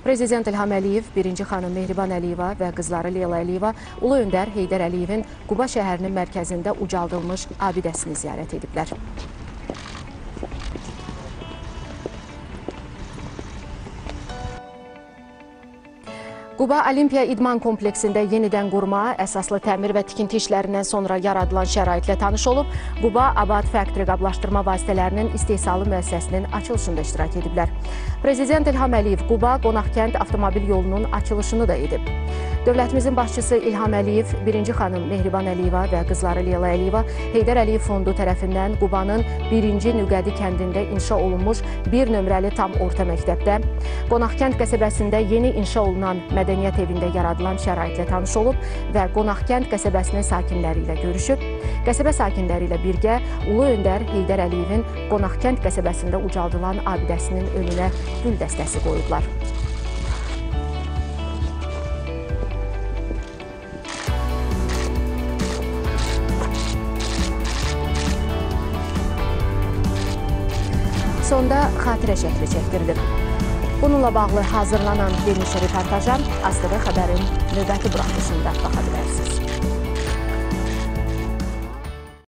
Prezident İlham Əliyev, birinci xanım Mehriban Əliyeva və qızları Leyla Əliyeva Ulu Öndər Heydər Əliyevin Quba şəhərinin mərkəzində ucaldılmış abidəsini ziyarət ediblər. Quba Olimpiya İdman kompleksində yenidən qurma, əsaslı təmir və tikinti işlərindən sonra yaradılan şəraitlə tanış olub, Quba Abad Factory qablaşdırma vasitələrinin istehsalı müəssisəsinin açılışında iştirak ediblər. Prezident İlham Əliyev Quba Qonaqkənd avtomobil yolunun açılışını da edib. Dövlətimizin başçısı İlham Əliyev, birinci xanım Mehriban Əliyeva və qızları Leyla Əliyeva Heydər Əliyev Fondu tərəfindən Qubanın 1-ci Nüqədi kəndində inşa olunmuş 1 nömrəli tam orta məktəbdə, Qonaqkənd qəsəbəsində yeni inşa olunan mədəniyyət evində yaradılan şəraitlə tanış olub və Qonaqkənd qəsəbəsinin sakinləri ilə görüşüb, qəsəbə sakinləri ilə birgə Ulu Öndər Heydər Əliyevin Qonaqkənd qəsəbəsində ucaldılan abidəsinin önünə gül dəstəsi qoyublar. Sonda xatirə şəkli çəkdirilib. Bununla bağlı hazırlanan geniş reportaja ASTV xəbərin növbəti buraxılışında baxa bilərsiniz.